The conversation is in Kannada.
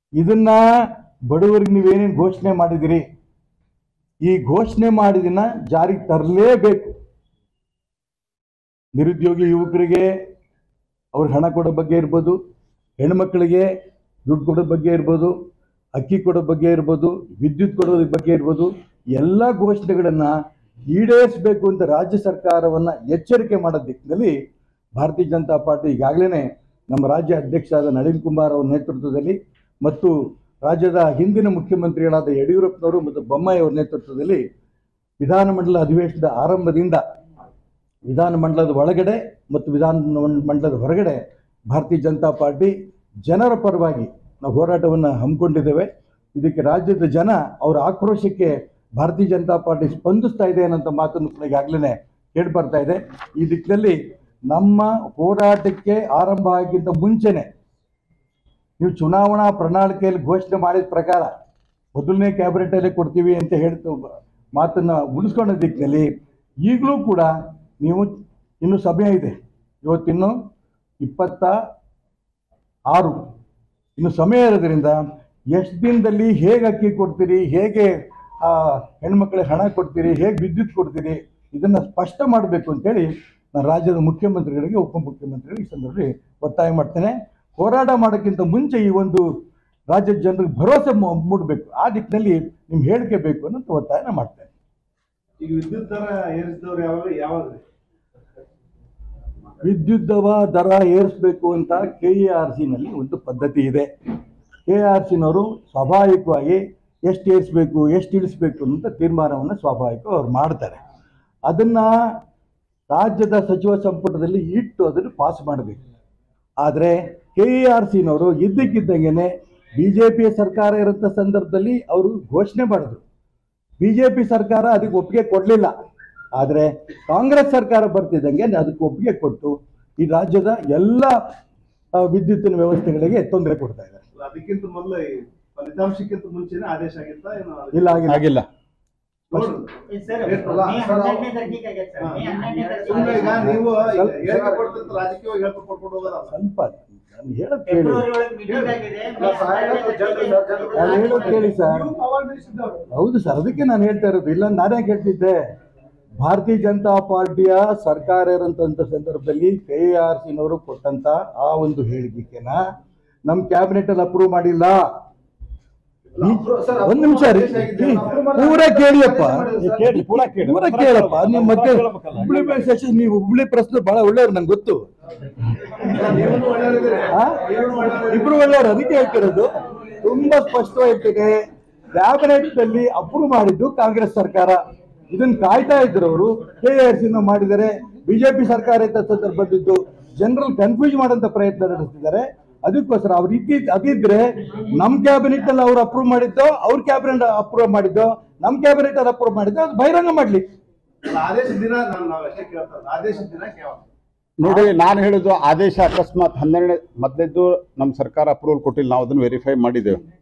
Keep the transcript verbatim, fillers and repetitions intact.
ಇದನ್ನ ಬಡವರಿಗೆ ನೀವೇನೇನು ಘೋಷಣೆ ಮಾಡಿದಿರಿ, ಈ ಘೋಷಣೆ ಮಾಡಿದಿನ ಜಾರಿಗೆ ತರಲೇಬೇಕು. ನಿರುದ್ಯೋಗಿ ಯುವಕರಿಗೆ ಅವ್ರಿಗೆ ಹಣ ಕೊಡೋ ಬಗ್ಗೆ ಇರ್ಬೋದು, ಹೆಣ್ಮಕ್ಳಿಗೆ ದುಡ್ಡು ಕೊಡೋ ಬಗ್ಗೆ ಇರ್ಬೋದು, ಅಕ್ಕಿ ಕೊಡೋ ಬಗ್ಗೆ ಇರ್ಬೋದು, ವಿದ್ಯುತ್ ಕೊಡೋದ್ರ ಬಗ್ಗೆ ಇರ್ಬೋದು, ಎಲ್ಲ ಘೋಷಣೆಗಳನ್ನು ಈಡೇರಿಸಬೇಕು ಅಂತ ರಾಜ್ಯ ಸರ್ಕಾರವನ್ನು ಎಚ್ಚರಿಕೆ ಮಾಡೋ ದಿಕ್ಕಿನಲ್ಲಿ ಭಾರತೀಯ ಜನತಾ ಪಾರ್ಟಿ ಈಗಾಗಲೇ ನಮ್ಮ ರಾಜ್ಯ ಅಧ್ಯಕ್ಷರಾದ ನಳಿನ್ ಕುಮಾರ್ ಅವರ ನೇತೃತ್ವದಲ್ಲಿ ಮತ್ತು ರಾಜ್ಯದ ಹಿಂದಿನ ಮುಖ್ಯಮಂತ್ರಿಗಳಾದ ಯಡಿಯೂರಪ್ಪನವರು ಮತ್ತು ಬೊಮ್ಮಾಯಿ ಅವರ ನೇತೃತ್ವದಲ್ಲಿ ವಿಧಾನಮಂಡಲ ಅಧಿವೇಶನದ ಆರಂಭದಿಂದ ವಿಧಾನಮಂಡಲದ ಒಳಗಡೆ ಮತ್ತು ವಿಧಾನ ಮಂಡಲದ ಹೊರಗಡೆ ಭಾರತೀಯ ಜನತಾ ಪಾರ್ಟಿ ಜನರ ಪರವಾಗಿ ನಾವು ಹೋರಾಟವನ್ನು ಹಮ್ಮಿಕೊಂಡಿದ್ದೇವೆ. ಇದಕ್ಕೆ ರಾಜ್ಯದ ಜನ ಅವರ ಆಕ್ರೋಶಕ್ಕೆ ಭಾರತೀಯ ಜನತಾ ಪಾರ್ಟಿ ಸ್ಪಂದಿಸ್ತಾ ಇದೆ ಅನ್ನೋಂಥ ಮಾತನ್ನು ಕೂಡ ಈಗಾಗಲೇ ಕೇಳಿ ಬರ್ತಾ ಇದೆ. ಈ ದಿಕ್ಕಿನಲ್ಲಿ ನಮ್ಮ ಹೋರಾಟಕ್ಕೆ ಆರಂಭ ಆಗಿದ್ದ ಮುಂಚೆನೆ ನೀವು ಚುನಾವಣಾ ಪ್ರಣಾಳಿಕೆಯಲ್ಲಿ ಘೋಷಣೆ ಮಾಡಿದ ಪ್ರಕಾರ ಮೊದಲನೇ ಕ್ಯಾಬಿನೆಟಲ್ಲೇ ಕೊಡ್ತೀವಿ ಅಂತ ಹೇಳ್ತು ಮಾತನ್ನು ಉಳಿಸ್ಕೊಂಡ ದಿಕ್ಕಿನಲ್ಲಿ ಈಗಲೂ ಕೂಡ ನೀವು ಇನ್ನೂ ಸಮಯ ಇದೆ. ಇವತ್ತಿನ್ನು ಇಪ್ಪತ್ತ ಆರು ಇನ್ನು ಸಮಯ ಇರೋದ್ರಿಂದ ಎಷ್ಟು ದಿನದಲ್ಲಿ ಹೇಗೆ ಅಕ್ಕಿ ಕೊಡ್ತೀರಿ, ಹೇಗೆ ಹೆಣ್ಮಕ್ಳಿಗೆ ಹಣ ಕೊಡ್ತೀರಿ, ಹೇಗೆ ವಿದ್ಯುತ್ ಕೊಡ್ತೀರಿ, ಇದನ್ನು ಸ್ಪಷ್ಟ ಮಾಡಬೇಕು ಅಂತೇಳಿ ನಾನು ರಾಜ್ಯದ ಮುಖ್ಯಮಂತ್ರಿಗಳಿಗೆ ಉಪಮುಖ್ಯಮಂತ್ರಿಗಳಿಗೆ ಈ ಸಂದರ್ಭದಲ್ಲಿ ಒತ್ತಾಯ ಮಾಡ್ತೇನೆ. ಹೋರಾಟ ಮಾಡೋಕ್ಕಿಂತ ಮುಂಚೆ ಈ ಒಂದು ರಾಜ್ಯದ ಜನರಿಗೆ ಭರವಸೆ ಮೂಡಬೇಕು, ಆ ದಿಕ್ಕಿನಲ್ಲಿ ನಿಮ್ಮ ಹೇಳಿಕೆ ಬೇಕು ಅನ್ನೋದು ಒತ್ತಾಯನ ಮಾಡ್ತೇನೆ. ಈಗ ವಿದ್ಯುತ್ ದರ ಏರಿಸಿದವರು ಯಾವಾಗ ಯಾವಾಗ ವಿದ್ಯುತ್ ದರ ಏರಿಸಬೇಕು ಅಂತ ಕೆ ಎ ಆರ್ ಸಿನಲ್ಲಿ ಒಂದು ಪದ್ಧತಿ ಇದೆ. ಕೆ ಎ ಆರ್ ಸಿನವರು ಸ್ವಾಭಾವಿಕವಾಗಿ ಎಷ್ಟು ಏರಿಸಬೇಕು ಎಷ್ಟು ಇಳಿಸ್ಬೇಕು ಅಂತ ತೀರ್ಮಾನವನ್ನು ಸ್ವಾಭಾವಿಕವಾಗಿ ಅವ್ರು ಮಾಡ್ತಾರೆ. ಅದನ್ನು ರಾಜ್ಯದ ಸಚಿವ ಸಂಪುಟದಲ್ಲಿ ಇಟ್ಟು ಅದನ್ನು ಪಾಸ್ ಮಾಡಬೇಕು. ಆದರೆ ಕೆ ಎ ಆರ್ ಸಿನವರು ಇದ್ದಕ್ಕಿದ್ದಂಗೆ ಬಿ ಜೆ ಪಿಯ ಸರ್ಕಾರ ಇರೋಂಥ ಸಂದರ್ಭದಲ್ಲಿ ಅವರು ಘೋಷಣೆ ಮಾಡಿದ್ರು. ಬಿ ಜೆ ಪಿ ಸರ್ಕಾರ ಅದಕ್ಕೆ ಒಪ್ಪಿಗೆ ಕೊಡಲಿಲ್ಲ. ಆದರೆ ಕಾಂಗ್ರೆಸ್ ಸರ್ಕಾರ ಬರ್ತಿದ್ದಂಗೆ ಅದಕ್ಕೆ ಒಪ್ಪಿಗೆ ಕೊಟ್ಟು ಈ ರಾಜ್ಯದ ಎಲ್ಲ ವಿದ್ಯುತ್ತಿನ ವ್ಯವಸ್ಥೆಗಳಿಗೆ ತೊಂದರೆ ಕೊಡ್ತಾ ಇದ್ದಾರೆ. ಅದಕ್ಕಿಂತ ಮೊದಲು ಫಲಿತಾಂಶಕ್ಕಿಂತ ಮುಂಚೆನೇ ಆದೇಶ ಆಗಿತ್ತಾ? ಇಲ್ಲ, ಆಗಿಲ್ಲ. ಸ್ವಲ್ಪ ನಾನು ಹೇಳೋದು ಕೇಳಿ ನಾನು ಹೇಳೋದು ಕೇಳಿ ಸರ್. ಹೌದು ಸರ್, ಅದಕ್ಕೆ ನಾನು ಹೇಳ್ತಾ ಇರೋದು. ಇಲ್ಲ ನಾನೇ ಕೇಳ್ತಿದ್ದೆ. ಭಾರತೀಯ ಜನತಾ ಪಾರ್ಟಿಯ ಸರ್ಕಾರ ಇರೋಂಥ ಸಂದರ್ಭದಲ್ಲಿ ಕೆ ಎ ಆರ್ ಸಿನವರು ಕೊಟ್ಟಂತ ಆ ಒಂದು ಹೇಳಿಕೆನ ನಮ್ಮ ಕ್ಯಾಬಿನೆಟ್ ಅಲ್ಲಿ ಅಪ್ರೂವ್ ಮಾಡಿಲ್ಲ. ಒಂದ್ ನಿಮಿಷ ರೀ, ಪೂರ ಕೇಳಿಯಪ್ಪ, ಪೂರ ಕೇಳಪ್ಪ. ನಿಮ್ಮ ಮತ್ತೆ ಹುಬ್ಳಿ ಸೆಷನ್ ನೀವು ಹುಬ್ಳಿ ಪ್ರಶ್ನೆ ಬಹಳ ಒಳ್ಳೆಯವ್ರು ನಂಗೆ ಗೊತ್ತು, ಇಬ್ರು ಒಳ್ಳೆಯವ್ರು. ಅದಕ್ಕೆ ಹೇಳ್ತಿರೋದು ತುಂಬಾ ಸ್ಪಷ್ಟವಾಗಿರ್ತದೆ. ಕ್ಯಾಬಿನೆಟ್ ನಲ್ಲಿ ಅಪ್ರೂವ್ ಮಾಡಿದ್ದು ಕಾಂಗ್ರೆಸ್ ಸರ್ಕಾರ. ಇದನ್ನ ಕಾಯ್ತಾ ಇದ್ರು ಅವರು. ಕೆ ಆರ್ ಸಿ ಮಾಡಿದರೆ ಬಿಜೆಪಿ ಸರ್ಕಾರ ಇದ್ದ ಸಂದರ್ಭದ್ದು ಜನರಲ್ ಕನ್ಫ್ಯೂಸ್ ಮಾಡೋಂಥ ಪ್ರಯತ್ನ ನಡೆಸ್ತಿದ್ದಾರೆ. ಅದಕ್ಕೋಸ್ಕರ ಅವ್ರು ಇದ್ದಿ ಅದಿದ್ರೆ ನಮ್ಮ ಕ್ಯಾಬಿನೆಟ್ ಅಲ್ಲಿ ಅವ್ರು ಅಪ್ರೂವ್ ಮಾಡಿದ್ದು, ಅವ್ರ ಕ್ಯಾಬಿನೆಟ್ ಅಪ್ರೂವ್ ಮಾಡಿದ್ದು, ನಮ್ಮ ಕ್ಯಾಬಿನೆಟ್ ಅಲ್ಲಿ ಅಪ್ರೂವ್ ಮಾಡಿದ್ದು, ಅದು ಬಹಿರಂಗ ಮಾಡ್ಲಿ. ನೋಡಿ, ನಾನು ಹೇಳಿದ್ದು ಆದೇಶ ಅಕಸ್ಮಾತ್ ಹನ್ನೆರಡನೇ ಮೊದಲೇದ್ದು ನಮ್ಮ ಸರ್ಕಾರ ಅಪ್ರೂವಲ್ ಕೊಟ್ಟಿಲ್ಲ, ನಾವು ಅದನ್ನು ವೆರಿಫೈ ಮಾಡಿದ್ದೇವೆ.